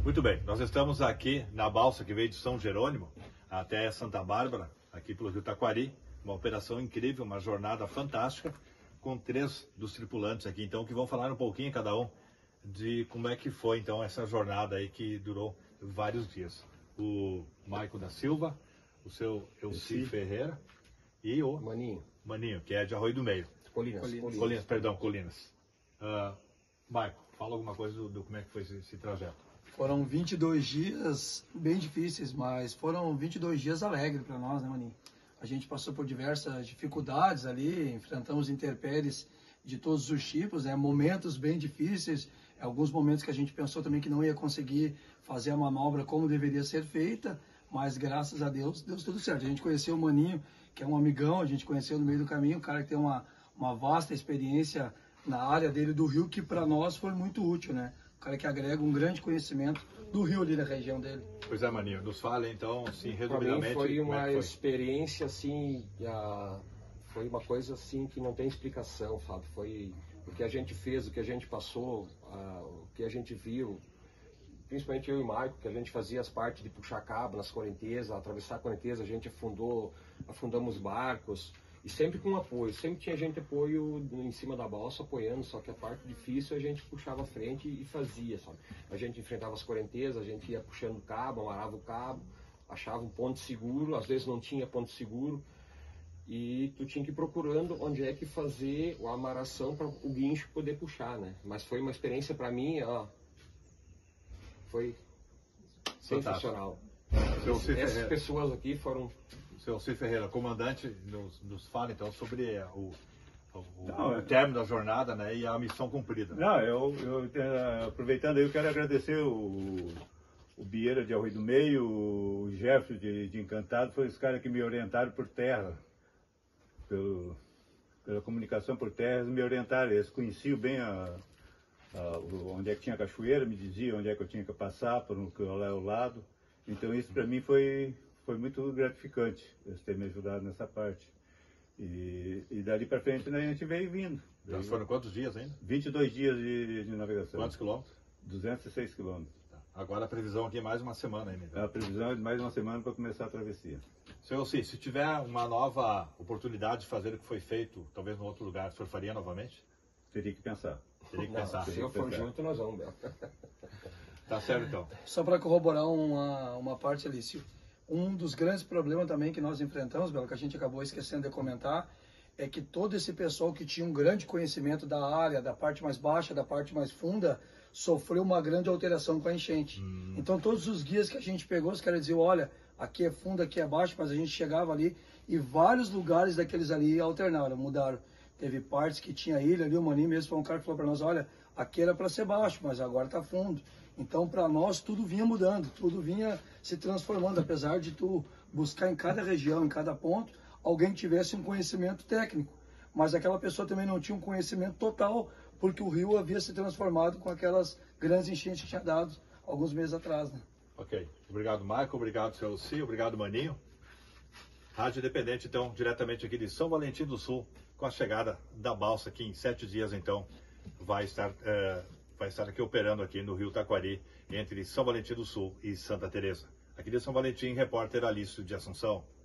Muito bem, nós estamos aqui na balsa que veio de São Jerônimo até Santa Bárbara, aqui pelo Rio Taquari. Uma operação incrível, uma jornada fantástica, com 3 dos tripulantes aqui, então, que vão falar um pouquinho cada um de como é que foi, então, essa jornada aí que durou vários dias. O Maico da Silva, o seu Elci Ferreira e o Maninho, que é de Arroio do Meio. Colinas. Maico, fala alguma coisa do como é que foi esse trajeto. Foram 22 dias bem difíceis, mas foram 22 dias alegres para nós, né, Maninho? A gente passou por diversas dificuldades ali, enfrentamos intempéries de todos os tipos, né? Momentos bem difíceis, alguns momentos que a gente pensou também que não ia conseguir fazer a manobra como deveria ser feita, mas graças a Deus, deu tudo certo. A gente conheceu o Maninho, que é um amigão, a gente conheceu no meio do caminho, um cara que tem uma vasta experiência na área dele do rio, que para nós foi muito útil, né? Um cara que agrega um grande conhecimento do rio ali da região dele. Pois é, Maninho, nos fale então, assim, resumidamente. Para mim foi uma experiência assim, foi uma coisa assim que não tem explicação, sabe? Foi o que a gente fez, o que a gente passou, o que a gente viu, principalmente eu e o Maico, que a gente fazia as partes de puxar cabo nas correntezas, atravessar a correnteza, a gente afundamos barcos, e sempre com apoio, sempre tinha gente apoio em cima da balsa apoiando, só que a parte difícil a gente puxava a frente e fazia, sabe? A gente enfrentava as correntezas, a gente ia puxando o cabo, amarrava o cabo, achava um ponto seguro, às vezes não tinha ponto seguro, e tu tinha que ir procurando onde é que fazer a amarração para o guincho poder puxar, né? Mas foi uma experiência para mim, foi sensacional. Essas pessoas aqui foram... Seu Elci Ferreira, comandante, nos fala então sobre o término da jornada, né, e a missão cumprida. Não, aproveitando aí, eu quero agradecer o Bieira de Arroio do Meio, o Jefferson de Encantado, foi os caras que me orientaram por terra, pela comunicação por terra, eles me orientaram, eles conheciam bem onde é que tinha cachoeira, me diziam onde é que eu tinha que passar, por ao lado, então isso para mim foi muito gratificante, eles terem me ajudado nessa parte. E dali para frente, né, a gente veio vindo. Já foram quantos dias ainda? 22 dias de navegação. Quantos quilômetros? 206 quilômetros. Tá. Agora a previsão aqui é mais uma semana ainda. A previsão é de mais uma semana para começar a travessia. Seu Elci, se tiver uma nova oportunidade de fazer o que foi feito, talvez em outro lugar, o senhor faria novamente? Teria que pensar. Se eu for junto, nós vamos, Bel. Tá certo então. Só para corroborar uma parte ali, um dos grandes problemas também que nós enfrentamos, Belo, que a gente acabou esquecendo de comentar, é que todo esse pessoal que tinha um grande conhecimento da área, da parte mais baixa, da parte mais funda, sofreu uma grande alteração com a enchente. Então todos os guias que a gente pegou, os caras diziam, olha, aqui é fundo, aqui é baixo, mas a gente chegava ali e vários lugares daqueles ali alternaram, mudaram. Teve partes que tinha ilha ali, o Maninho mesmo foi um cara que falou para nós, olha, aqui era para ser baixo, mas agora está fundo. Então, para nós, tudo vinha mudando, tudo vinha se transformando, apesar de tu buscar em cada região, em cada ponto, alguém que tivesse um conhecimento técnico. Mas aquela pessoa também não tinha um conhecimento total, porque o rio havia se transformado com aquelas grandes enchentes que tinha dado alguns meses atrás, né? Ok. Obrigado, Maico. Obrigado, seu Elci. Obrigado, Maninho. Rádio Independente, então, diretamente aqui de São Valentim do Sul, com a chegada da balsa, que em 7 dias, então, vai estar aqui operando aqui no Rio Taquari, entre São Valentim do Sul e Santa Teresa. Aqui de São Valentim, repórter Alício de Assunção.